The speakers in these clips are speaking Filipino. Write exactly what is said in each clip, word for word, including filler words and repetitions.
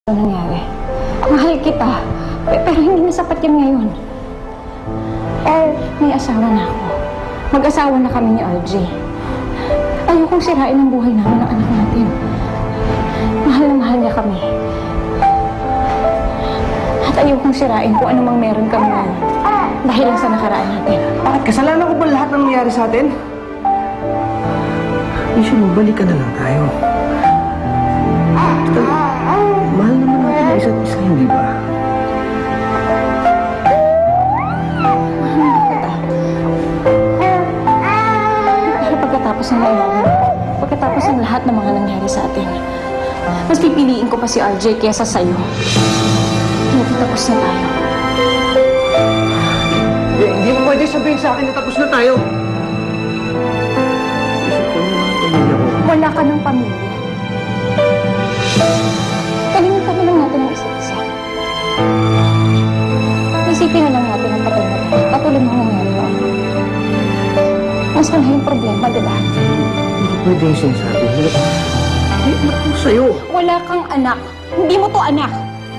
Ano nangyari? Mahal kita, pe- pero hindi na sapat yan ngayon. Eh, may asawa na ako. Mag-asawa na kami ni R J. Ayokong sirain ang buhay namin ng anak natin. Mahal na mahal niya kami. At ayokong sirain kung ano mang meron kami ngayon. Dahil lang sa nakaraan natin. Bakit? Kasalanan ko ba lahat ng nangyari sa atin? Isyo, balikan na lang tayo. Tal, mahal naman natin ang isa't isa, hindi ba? Mahal na kita. Pero pagkatapos ng nangyari, pagkatapos ng lahat ng mga nangyari sa atin, mas pipiliin ko pa si R J kesa sa'yo. Hindi, tapos na tayo. Hindi, hindi mo pwede sabihin sa akin na tapos na tayo. Isip ko naman ang pamilya ko. Wala ka ng pamilya. Kalimutan na lang natin ang isa't isa. Isipin na lang natin ang patay na tayo. Katulad ng nangyari ko. Mas malaki yung problema, di ba? Hindi pwede yung sinasabi. Hindi, hindi ako sa'yo. Wala kang anak. Hindi mo to anak.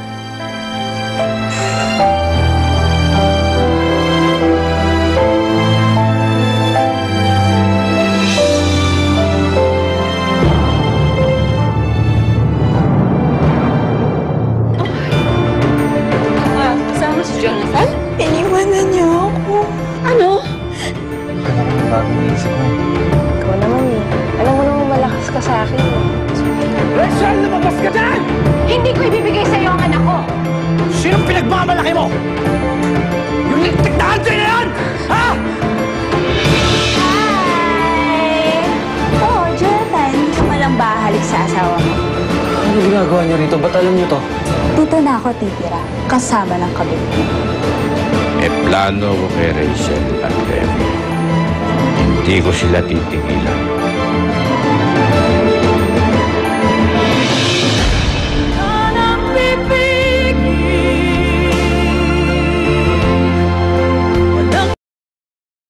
Kasama si Jonathan? Iniwanan niyo ako. Ano? Ano ko yung bagong isip mo? Ikaw naman eh. Alam mo naman malakas ka sa akin eh. Rachel, lumabas ka dyan! Hindi ko ibibigay sa'yo ang anak ko! Sinong pinagmamalaki mo? Yung lintik na hantoy na yan! Ha? Hi! Oh, Jonathan, hindi ka malang bahalik sa asawa mo. Ano ginagawa niyo rito? Ba't alam niyo to? Dito na ako titira, kasama ng kabit mo. E plano ko kay Rachel at Remy. Hindi ko sila titigilan.